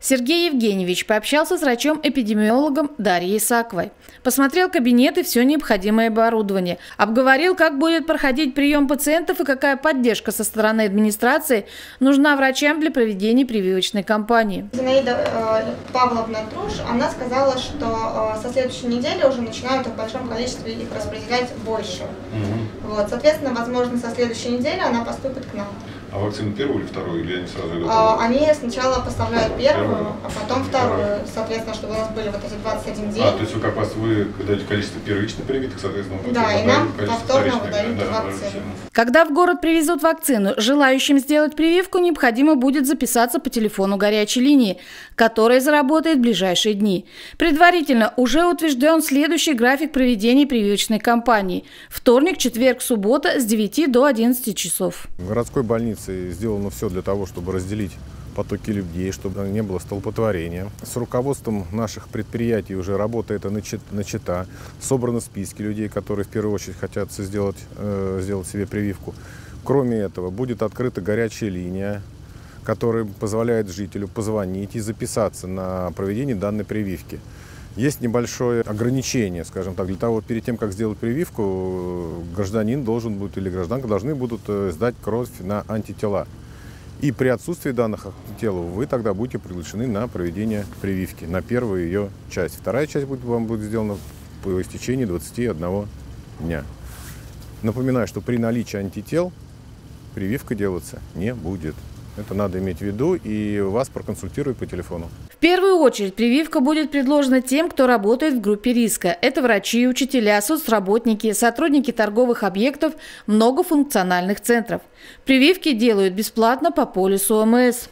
Сергей Евгеньевич пообщался с врачом-эпидемиологом Дарьей Исаковой. Посмотрел кабинет и все необходимое оборудование. Обговорил, как будет проходить прием пациентов и какая поддержка со стороны администрации нужна врачам для проведения прививочной кампании. Зинаида Павловна Труш, она сказала, что со следующей недели уже начинают в большом количестве их распределять больше. Вот, соответственно, возможно, со следующей недели она поступит к нам. А вакцину первую или вторую, или они сразу идут? Они сначала поставляют первую, а потом вторую, соответственно, чтобы у нас были вот эти 21 день. То есть вы даете количество первично привитых, соответственно, да, и нам повторно выдают вакцину. Когда в город привезут вакцину, желающим сделать прививку необходимо будет записаться по телефону горячей линии, которая заработает в ближайшие дни. Предварительно уже утвержден следующий график проведения прививочной кампании. Вторник, четверг, суббота с 9 до 11 часов. В городской больнице сделано все для того, чтобы разделить потоки людей, чтобы не было столпотворения. С руководством наших предприятий уже работа эта начата. Собраны списки людей, которые в первую очередь хотят сделать себе прививку. Кроме этого, будет открыта горячая линия, которая позволяет жителю позвонить и записаться на проведение данной прививки. Есть небольшое ограничение, скажем так, для того, перед тем, как сделать прививку, гражданин должен будет или гражданка должны будут сдать кровь на антитела. И при отсутствии данных антител вы тогда будете приглашены на проведение прививки, на первую ее часть. Вторая часть вам будет сделана по истечении 21 дня. Напоминаю, что при наличии антител прививка делаться не будет. Это надо иметь в виду, и вас проконсультируют по телефону. В первую очередь прививка будет предложена тем, кто работает в группе риска. Это врачи, учителя, соцработники, сотрудники торговых объектов, многофункциональных центров. Прививки делают бесплатно по полису ОМС.